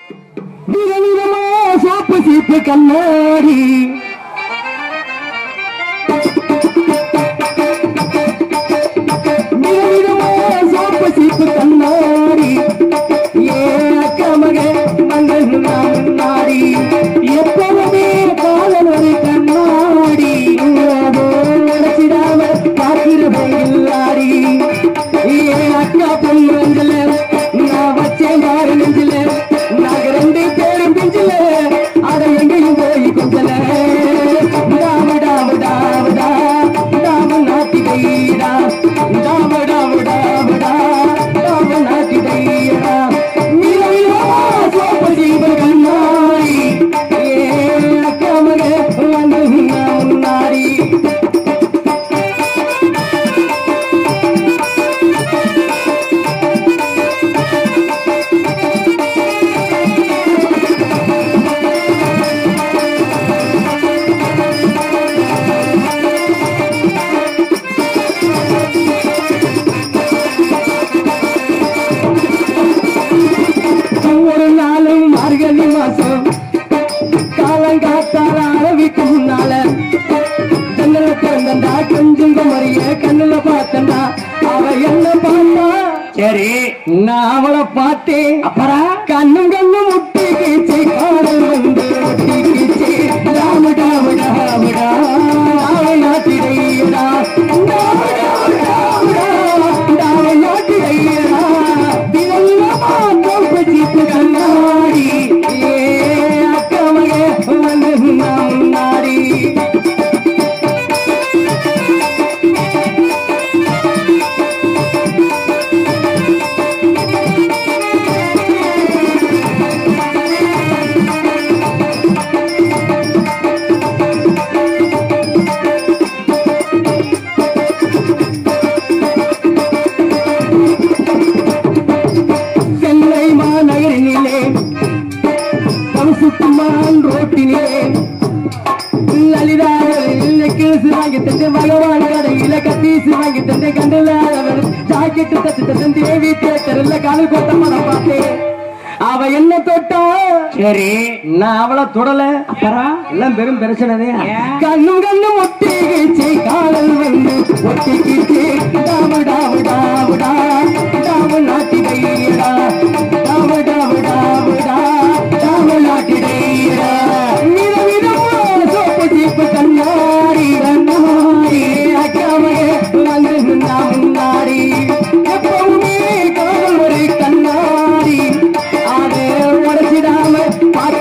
விதவிதமா சோப்பு சீப்பு கண்ணாடி விதவிதமா சோப்பு சீப்பு கண்ணாடி ஏன் அக்கா மக மங்கள் முன்னாடி எப்பவுமே காதல் ஒரு கண்ணாடி உடச்சிடாம பார்க்கிறவே இல்லாடி ஏன் அக்கா பொண்ணு வந்தல நான் வச்சேன் பாரு நெஞ்சில நாங்க ரெண்டு பேரும் பிஞ்சில அட எங்கேயும் போய் கொஞ்சல டாமடாவடாவடா டாம நாட்டிடையடா டாமடாவடாவடா டாம நாட்டிடையடா நீலவிலா சோப்பு ஜீவ கண்ணாடி ஏ அக்கா மக வந்து முன்னாடி ஒரு நாளும் மார்கழி மாசம் காலங்காத்தால அரவிக்கு முன்னால ஜன்னல திறந்தா கொஞ்சம் குமரிய கண்ணுல பார்த்தா அவ என்ன பார்த்தா சரி நான் அவளை பார்த்தேன் அப்புறம் கண்ணும் கண்ணும் முட்டிக்கிச்சு காதல் வந்து முட்டிக்கிச்சு டாமடாமடாமடா அவன் நாட்டிடையடா அவன் நாட்டிடையடா ஜீப்பு கண்ணாடி ஏ அக்கா மக வந்து முன்னாடி சென்னை மாநகரினிலே கவுசுக்குமான் ரோட்டினிலே லலிதாவில் கேசு வாங்கி தந்து பகவான் கடையில கத்தீசு வாங்கி தந்து கண்டுல ஜாக்கெட்டு தச்சு தந்து தேவி தேட்டர்ல கால் கொட்ட மரம் பார்த்தேன் அவ என்ன தொட்டா சரி நான் அவளை தொடல அப்புறம் எல்லாம் பெரும் பிரச்சனை கண்ணும் கண்ணும் ஒட்டிக்கிச்சு காதல் வந்து ஒட்டிக்கிச்சு டாமடாவடாவடா டாம நாட்டிடையடா டாமடாவடாவடா டாம நாட்டிடையடா விதவிதமா சோப்பு சீப்பு கண்ணாடி கண்ணாடி அக்காமையே வந்து முன்னாடி எப்பவுமே காதல் ஒரு கண்ணாடி அதை உடச்சிடாம பார்க்க